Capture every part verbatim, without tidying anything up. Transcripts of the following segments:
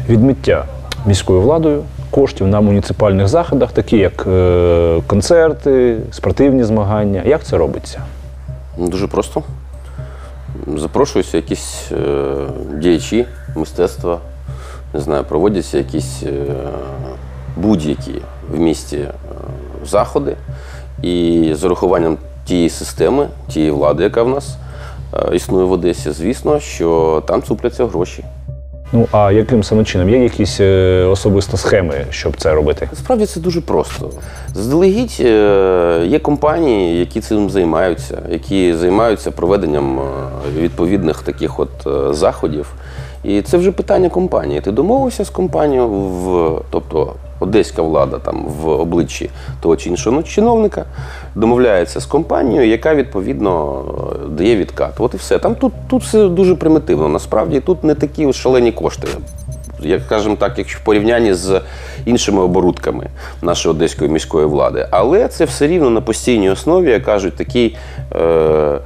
відмиття міською владою коштів на муніципальних заходах, такі як е, концерти, спортивні змагання. Як це робиться? Дуже просто. Запрошуються якісь е, діячі мистецтва, не знаю, проводяться якісь е, будь-які в місті е, заходи. І з урахуванням тієї системи, тієї влади, яка в нас е, існує в Одесі, звісно, що там цупляться гроші. Ну, а яким саме чином? Є якісь е, особисто схеми, щоб це робити? Насправді це дуже просто. Заздалегідь е, є компанії, які цим займаються, які займаються проведенням е, відповідних таких от е, заходів. І це вже питання компанії. Ти домовився з компанією, в, тобто одеська влада там в обличчі того чи іншого чиновника домовляється з компанією, яка відповідно дає відкат. От і все. Там тут, тут все дуже примітивно. Насправді тут не такі шалені кошти. Як, скажімо так, якщо в порівнянні з іншими оборудками нашої одеської міської влади. Але це все рівно на постійній основі, як кажуть, такий е,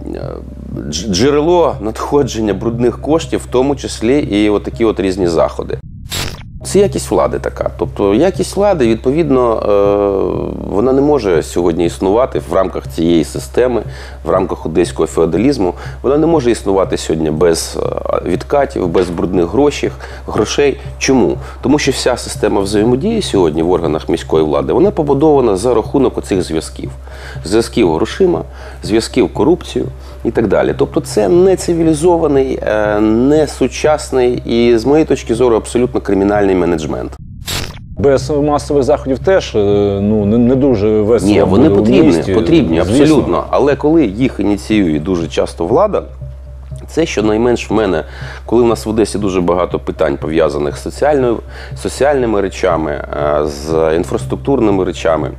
джерело надходження брудних коштів, в тому числі і от такі от різні заходи. Це якість влади така. Тобто якість влади, відповідно, вона не може сьогодні існувати в рамках цієї системи, в рамках одеського феодалізму. Вона не може існувати сьогодні без відкатів, без брудних грошей, грошей. Чому? Тому що вся система взаємодії сьогодні в органах міської влади, вона побудована за рахунок оцих зв'язків. Зв'язків грошима, зв'язків корупцією і так далі. Тобто це не цивілізований, не сучасний і, з моєї точки зору, абсолютно кримінальний менеджмент. Без масових заходів теж ну, не, не дуже весело. Ні, вони буде потрібні, у місті, потрібні, звісно. абсолютно. Але коли їх ініціює дуже часто влада, це щонайменш в мене, коли в нас в Одесі дуже багато питань пов'язаних з соціальною, соціальними речами, з інфраструктурними речами.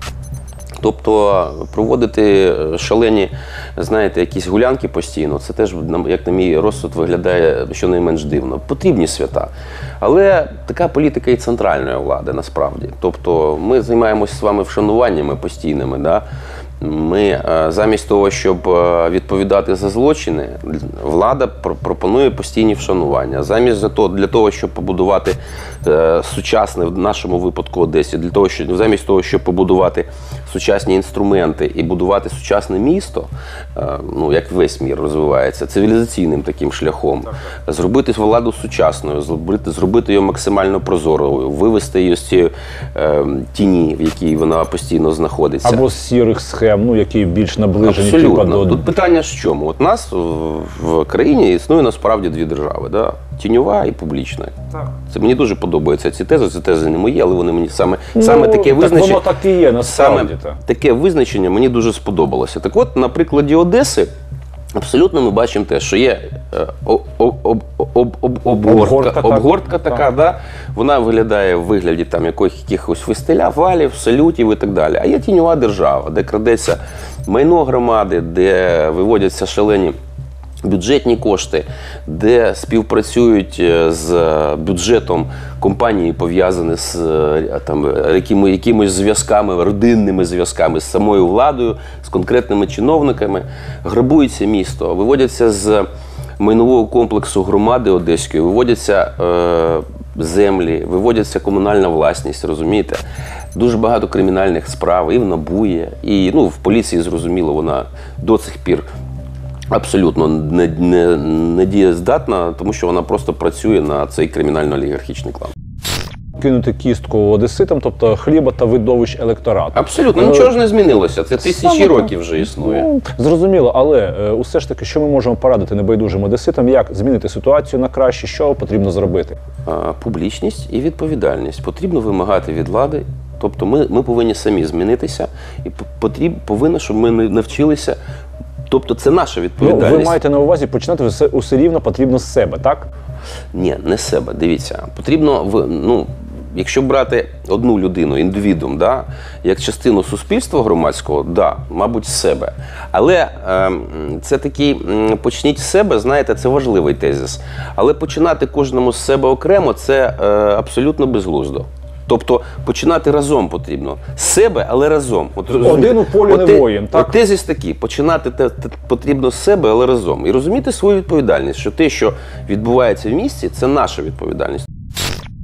Тобто проводити шалені, знаєте, якісь гулянки постійно, це теж, як на мій розсуд, виглядає щонайменш дивно. Потрібні свята. Але така політика і центральної влади, насправді. Тобто ми займаємося з вами вшануваннями постійними, да? Ми замість того, щоб відповідати за злочини, влада пропонує постійні вшанування. Замість для того, щоб побудувати сучасне, в нашому випадку Одесі, для того, щоб, замість того, щоб побудувати сучасні інструменти і будувати сучасне місто, ну, як весь мір розвивається, цивілізаційним таким шляхом, зробити владу сучасною, зробити, зробити її максимально прозорою, вивести її з цієї е, тіні, в якій вона постійно знаходиться. Або з сірих схем, ну, які більш наближені. Абсолютно. До... Тут питання ж в чому? От нас в країні існує насправді дві держави, да? Тіньова і публічна. Так. Це мені дуже подобаються ці тези, ці тези не мої, але вони мені саме, ну, саме таке визначення. Так воно так і є, насправді. Саме таке визначення мені дуже сподобалося. Так от, на прикладі Одеси, абсолютно ми бачимо те, що є об, об, об, об, об, обгортка, обгортка, обгортка так, така, да? Вона виглядає в вигляді там якихось вистеля, валів, салютів і так далі. А є тіньова держава, де крадеться майно громади, де виводяться шалені бюджетні кошти, де співпрацюють з бюджетом компанії, пов'язані з там, якими, якимось зв'язками, родинними зв'язками з самою владою, з конкретними чиновниками. Грабується місто, виводяться з майнового комплексу громади Одеської, виводяться е, землі, виводяться комунальна власність, розумієте? Дуже багато кримінальних справ і в НАБУ є, і ну, в поліції, зрозуміло, вона до цих пір абсолютно не, не, не дієздатна, тому що вона просто працює на цей кримінально-олігархічний клан. Кинути кістку одеситам, тобто хліба та видовищ електорату. Абсолютно, нічого ж не змінилося. Це тисячі років вже існує. Ну, зрозуміло, але е, усе ж таки, що ми можемо порадити небайдужим одеситам, як змінити ситуацію на краще, що потрібно зробити? А, публічність і відповідальність. Потрібно вимагати від влади. Тобто ми, ми повинні самі змінитися і потрібно, повинно, щоб ми навчилися. Тобто це наша відповідальність. Ну, ви маєте на увазі починати все, усе рівно потрібно з себе, так? Ні, не з себе. Дивіться, потрібно, ну, якщо брати одну людину, індивідум, да, як частину суспільства громадського, да, мабуть, з себе. Але е, це такий, почніть з себе, знаєте, це важливий тезис. Але починати кожному з себе окремо – це е, абсолютно безглуздо. Тобто починати разом потрібно. З себе, але разом. От, один у полі не воїн, так? От тезис такий. Починати те, те, потрібно з себе, але разом. І розуміти свою відповідальність, що те, що відбувається в місті, це наша відповідальність.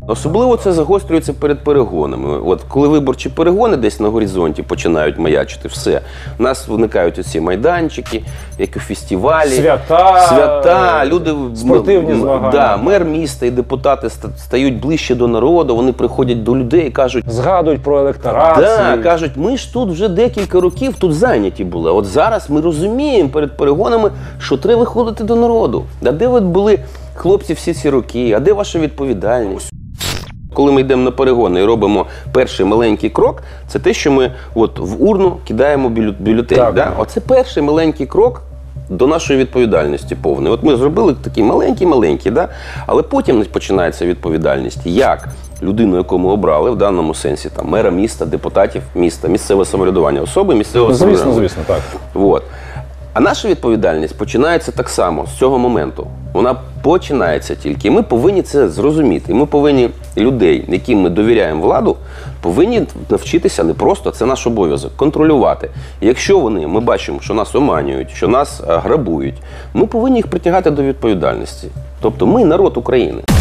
Особливо це загострюється перед перегонами. От коли виборчі перегони десь на горизонті починають маячити, все. У нас виникають оці майданчики, як у фестивалі. Свята, Свята, люди, спортивні м, змагання. Да, мер міста і депутати ста- стають ближче до народу, вони приходять до людей і кажуть, Згадують про електорат. да, свій. кажуть, ми ж тут вже декілька років тут зайняті були. От зараз ми розуміємо перед перегонами, що треба виходити до народу. А де ви були, хлопці, всі ці роки? А де ваша відповідальність? Коли ми йдемо на перегони і робимо перший маленький крок, це те, що ми от в урну кидаємо бюлю- бюлетень. Так. Да? Оце перший маленький крок до нашої відповідальності повної. От ми зробили такий маленький-маленький, да? Але потім починається відповідальність. Як людину, яку ми обрали, в даному сенсі там, мера міста, депутатів міста, місцеве самоврядування, особи місцевого Звісно, самоврядування. звісно, так. Вот. А наша відповідальність починається так само, з цього моменту. Вона починається тільки. І ми повинні це зрозуміти. І ми повинні людей, яким ми довіряємо владу, повинні навчитися не просто, це наш обов'язок, контролювати. І якщо вони, ми бачимо, що нас оманюють, що нас а, грабують, ми повинні їх притягати до відповідальності. Тобто ми народ України.